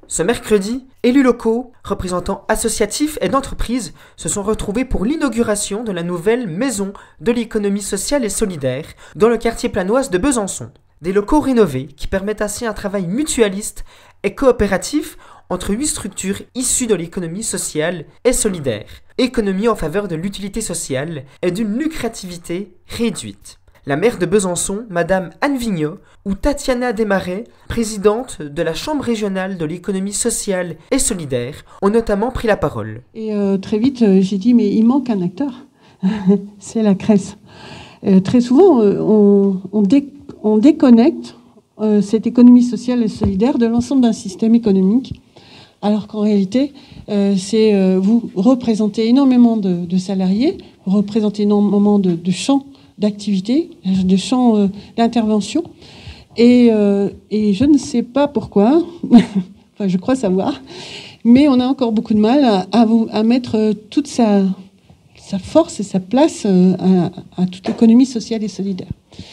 Ce mercredi, élus locaux, représentants associatifs et d'entreprises se sont retrouvés pour l'inauguration de la nouvelle Maison de l'économie sociale et solidaire dans le quartier planoise de Besançon. Des locaux rénovés qui permettent ainsi un travail mutualiste et coopératif entre 8 structures issues de l'économie sociale et solidaire, économie en faveur de l'utilité sociale et d'une lucrativité réduite. La maire de Besançon, Madame Anne Vigneault, ou Tatiana Desmarais, présidente de la Chambre régionale de l'économie sociale et solidaire, ont notamment pris la parole. Et très vite, j'ai dit, mais il manque un acteur, c'est la CRES. Très souvent, on déconnecte cette économie sociale et solidaire de l'ensemble d'un système économique, alors qu'en réalité, vous représentez énormément de salariés, vous représentez énormément de champs d'activité, de champs d'intervention. Et je ne sais pas pourquoi, enfin je crois savoir, mais on a encore beaucoup de mal à mettre toute sa force et sa place à toute l'économie sociale et solidaire.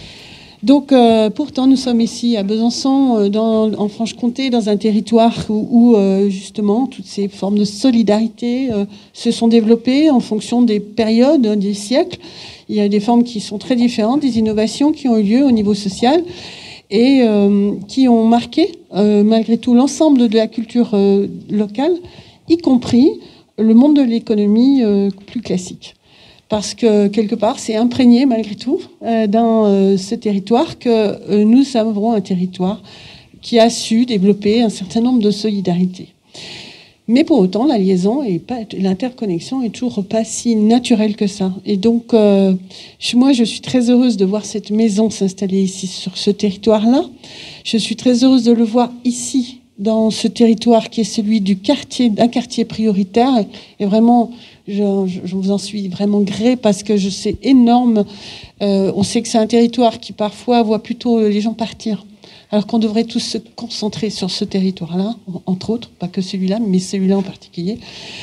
Donc pourtant nous sommes ici à Besançon, en Franche-Comté, dans un territoire où justement toutes ces formes de solidarité se sont développées en fonction des périodes, des siècles. Il y a des formes qui sont très différentes, des innovations qui ont eu lieu au niveau social et qui ont marqué malgré tout l'ensemble de la culture locale, y compris le monde de l'économie plus classique. Parce que quelque part, c'est imprégné malgré tout dans ce territoire que nous avons un territoire qui a su développer un certain nombre de solidarités. Mais pour autant, la liaison et l'interconnexion est toujours pas si naturelle que ça. Et donc, moi, je suis très heureuse de voir cette maison s'installer ici, sur ce territoire-là. Je suis très heureuse de le voir ici, dans ce territoire qui est celui d'un quartier prioritaire. Et vraiment, je vous en suis vraiment gré parce que c'est énorme. On sait que c'est un territoire qui, parfois, voit plutôt les gens partir. Alors qu'on devrait tous se concentrer sur ce territoire-là, entre autres, pas que celui-là, mais celui-là en particulier.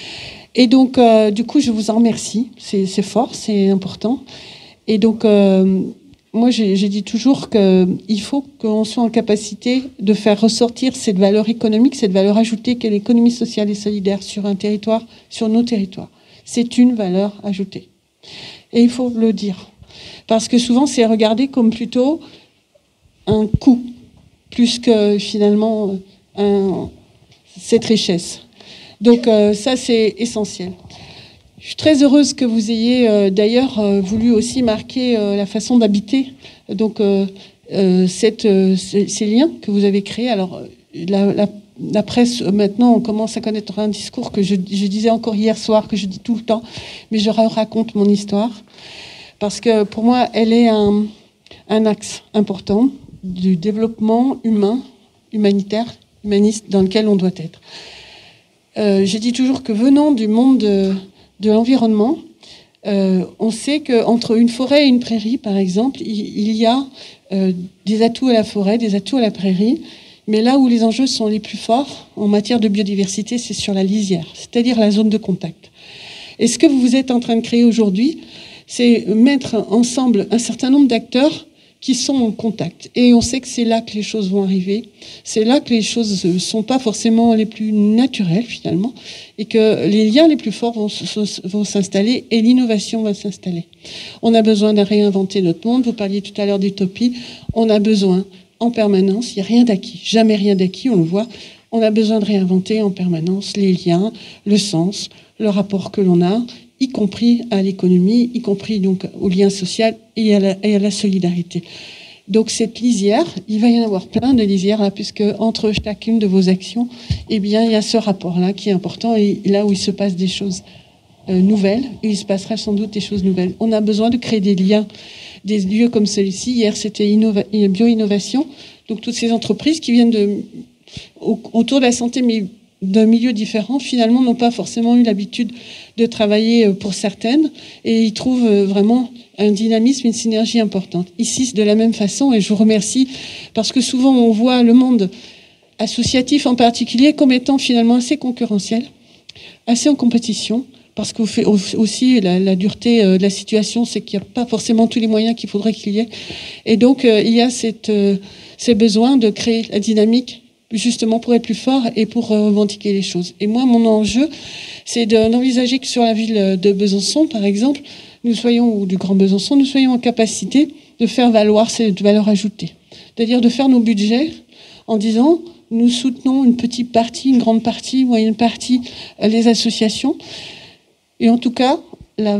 Et donc, du coup, je vous en remercie. C'est fort, c'est important. Et donc, moi, j'ai dit toujours qu'il faut qu'on soit en capacité de faire ressortir cette valeur économique, cette valeur ajoutée qu'est l'économie sociale et solidaire sur un territoire, sur nos territoires. C'est une valeur ajoutée. Et il faut le dire. Parce que souvent, c'est regardé comme plutôt un coût, plus que finalement cette richesse. Donc ça, c'est essentiel. Je suis très heureuse que vous ayez d'ailleurs voulu aussi marquer la façon d'habiter. Donc ces liens que vous avez créés. Alors la presse, maintenant, on commence à connaître un discours que je disais encore hier soir, que je dis tout le temps, mais je raconte mon histoire. Parce que pour moi, elle est un axe important du développement humain, humanitaire, humaniste dans lequel on doit être. J'ai dit toujours que venant du monde de l'environnement, on sait qu'entre une forêt et une prairie, par exemple, il y a des atouts à la forêt, des atouts à la prairie, mais là où les enjeux sont les plus forts en matière de biodiversité, c'est sur la lisière, c'est-à-dire la zone de contact. Et ce que vous êtes en train de créer aujourd'hui, c'est mettre ensemble un certain nombre d'acteurs qui sont en contact. Et on sait que c'est là que les choses vont arriver. C'est là que les choses ne sont pas forcément les plus naturelles, finalement, et que les liens les plus forts vont s'installer et l'innovation va s'installer. On a besoin de réinventer notre monde. Vous parliez tout à l'heure d'utopie. On a besoin, en permanence, il n'y a rien d'acquis. Jamais rien d'acquis, on le voit. On a besoin de réinventer en permanence les liens, le sens, le rapport que l'on a, y compris à l'économie, y compris donc au lien social et à la solidarité. Donc cette lisière, il va y en avoir plein de lisières là, puisque entre chacune de vos actions, eh bien il y a ce rapport-là qui est important et là où il se passe des choses nouvelles, il se passera sans doute des choses nouvelles. On a besoin de créer des liens, des lieux comme celui-ci. Hier c'était bio-innovation, donc toutes ces entreprises qui viennent autour de la santé, mais d'un milieu différent, finalement, n'ont pas forcément eu l'habitude de travailler pour certaines, et ils trouvent vraiment un dynamisme, une synergie importante. Ici, c'est de la même façon, et je vous remercie, parce que souvent, on voit le monde associatif en particulier comme étant finalement assez concurrentiel, assez en compétition, parce que aussi la dureté de la situation, c'est qu'il n'y a pas forcément tous les moyens qu'il faudrait qu'il y ait. Et donc, il y a ces besoins de créer la dynamique justement pour être plus fort et pour revendiquer les choses. Et moi, mon enjeu, c'est d'envisager que sur la ville de Besançon, par exemple, ou du Grand Besançon, nous soyons en capacité de faire valoir cette valeur ajoutée. C'est-à-dire de faire nos budgets en disant, nous soutenons une petite partie, une grande partie, une moyenne partie, les associations. Et en tout cas, la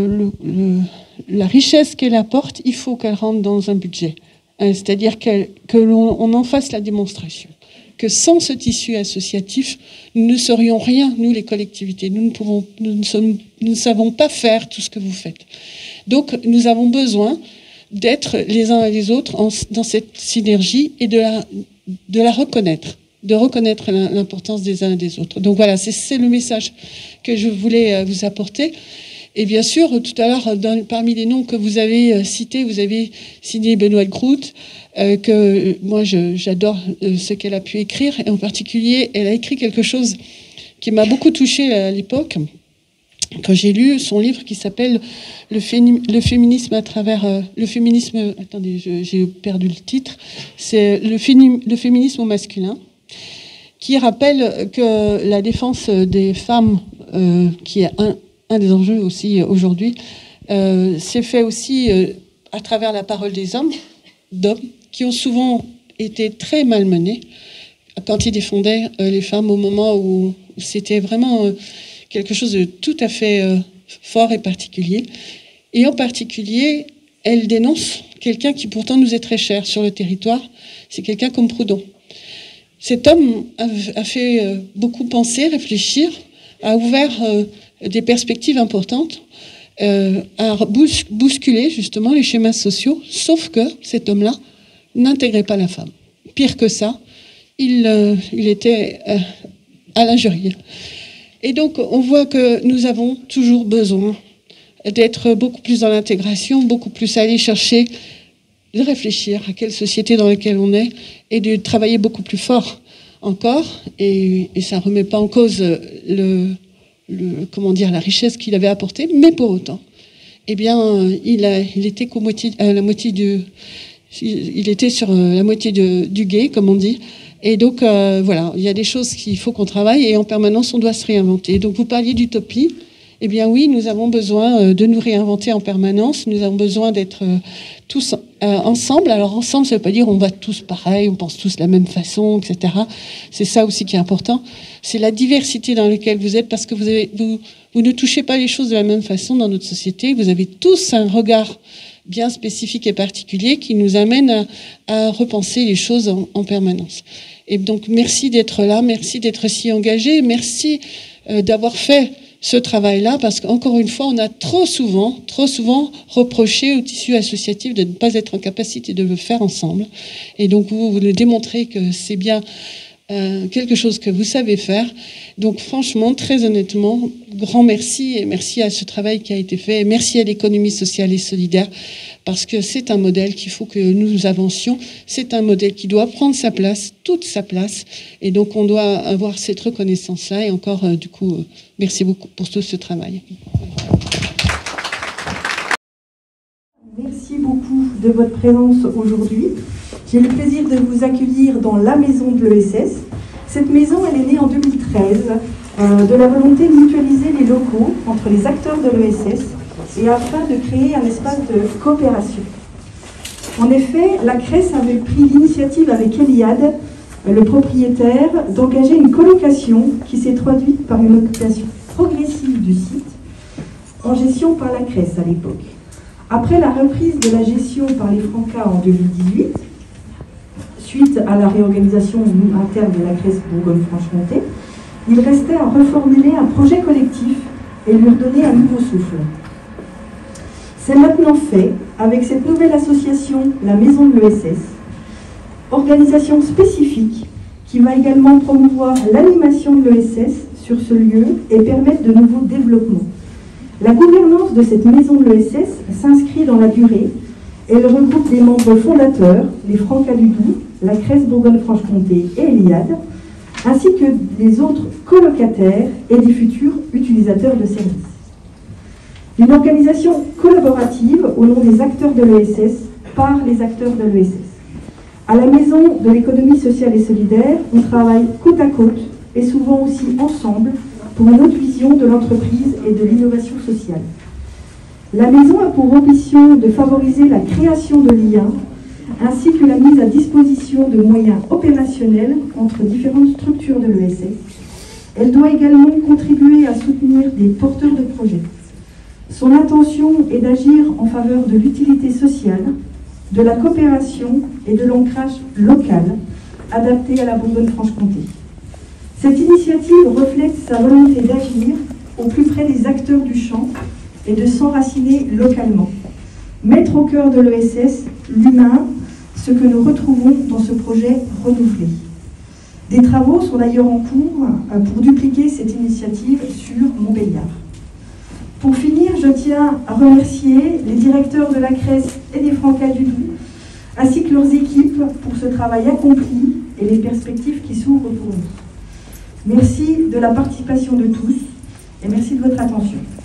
richesse qu'elle apporte, il faut qu'elle rentre dans un budget. C'est-à-dire que l'on en fasse la démonstration. Que sans ce tissu associatif, nous ne serions rien, nous les collectivités. Nous ne savons pas faire tout ce que vous faites. Donc nous avons besoin d'être les uns et les autres dans cette synergie et de la reconnaître, de reconnaître l'importance des uns et des autres. Donc voilà, c'est le message que je voulais vous apporter. Et bien sûr, tout à l'heure, parmi les noms que vous avez cités, vous avez signé Benoît Groult, que moi j'adore ce qu'elle a pu écrire, et en particulier, elle a écrit quelque chose qui m'a beaucoup touchée à l'époque, quand j'ai lu son livre qui s'appelle Le féminisme à travers... le féminisme... Attendez, j'ai perdu le titre. C'est le féminisme au masculin, qui rappelle que la défense des femmes, qui est un des enjeux aussi aujourd'hui, c'est fait aussi à travers la parole des d'hommes qui ont souvent été très malmenés quand ils défendaient les femmes au moment où c'était vraiment quelque chose de tout à fait fort et particulier. Et en particulier, elle dénonce quelqu'un qui pourtant nous est très cher sur le territoire, c'est quelqu'un comme Proudhon. Cet homme a fait beaucoup penser, réfléchir, a ouvert des perspectives importantes, à bousculer justement les schémas sociaux, sauf que cet homme-là n'intégrait pas la femme. Pire que ça, il était à l'injurier. Et donc on voit que nous avons toujours besoin d'être beaucoup plus dans l'intégration, beaucoup plus à aller chercher, de réfléchir à quelle société dans laquelle on est et de travailler beaucoup plus fort encore. Et ça ne remet pas en cause la richesse qu'il avait apportée, mais pour autant, eh bien, il était il était sur la moitié du gué, comme on dit. Et donc, voilà, il y a des choses qu'il faut qu'on travaille et en permanence, on doit se réinventer. Donc, vous parliez d'utopie. Eh bien, oui, nous avons besoin de nous réinventer en permanence. Nous avons besoin d'être tous ensemble. Alors, ensemble, ça ne veut pas dire on va tous pareil, on pense tous de la même façon, etc. C'est ça aussi qui est important. C'est la diversité dans laquelle vous êtes, parce que vous ne touchez pas les choses de la même façon dans notre société. Vous avez tous un regard bien spécifique et particulier qui nous amène à repenser les choses en permanence. Et donc, merci d'être là, merci d'être si engagé, merci d'avoir fait ce travail-là, parce qu'encore une fois, on a trop souvent reproché au tissu associatif de ne pas être en capacité de le faire ensemble. Et donc, vous le démontrez que c'est bien quelque chose que vous savez faire. Donc franchement, très honnêtement, grand merci, et merci à ce travail qui a été fait, et merci à l'économie sociale et solidaire, parce que c'est un modèle qu'il faut que nous avancions, c'est un modèle qui doit prendre sa place, toute sa place, et donc on doit avoir cette reconnaissance-là, et encore, du coup, merci beaucoup pour tout ce travail. Merci beaucoup de votre présence aujourd'hui. J'ai le plaisir de vous accueillir dans la maison de l'ESS. Cette maison, elle est née en 2013 de la volonté de mutualiser les locaux entre les acteurs de l'ESS et afin de créer un espace de coopération. En effet, la CRES avait pris l'initiative avec Eliade, le propriétaire, d'engager une colocation qui s'est traduite par une occupation progressive du site en gestion par la CRES à l'époque. Après la reprise de la gestion par les Francas en 2018, suite à la réorganisation interne de la CRES Bourgogne-Franche-Comté, il restait à reformuler un projet collectif et lui redonner un nouveau souffle. C'est maintenant fait avec cette nouvelle association, la Maison de l'ESS, organisation spécifique qui va également promouvoir l'animation de l'ESS sur ce lieu et permettre de nouveaux développements. La gouvernance de cette Maison de l'ESS s'inscrit dans la durée. Elle regroupe les membres fondateurs, les Francas du Doubs, la CRES Bourgogne-Franche-Comté et Eliade, ainsi que les autres colocataires et des futurs utilisateurs de services. Une organisation collaborative au nom des acteurs de l'ESS par les acteurs de l'ESS. À la Maison de l'économie sociale et solidaire, on travaille côte à côte et souvent aussi ensemble pour une autre vision de l'entreprise et de l'innovation sociale. La Maison a pour ambition de favoriser la création de liens ainsi que la mise à disposition de moyens opérationnels entre différentes structures de l'ESS. Elle doit également contribuer à soutenir des porteurs de projets. Son intention est d'agir en faveur de l'utilité sociale, de la coopération et de l'ancrage local adapté à la Bourgogne-Franche-Comté. Cette initiative reflète sa volonté d'agir au plus près des acteurs du champ et de s'enraciner localement. Mettre au cœur de l'ESS l'humain, ce que nous retrouvons dans ce projet renouvelé. Des travaux sont d'ailleurs en cours pour dupliquer cette initiative sur Montbéliard. Pour finir, je tiens à remercier les directeurs de la CRES et des Francas du Doubs, ainsi que leurs équipes pour ce travail accompli et les perspectives qui s'ouvrent pour nous. Merci de la participation de tous et merci de votre attention.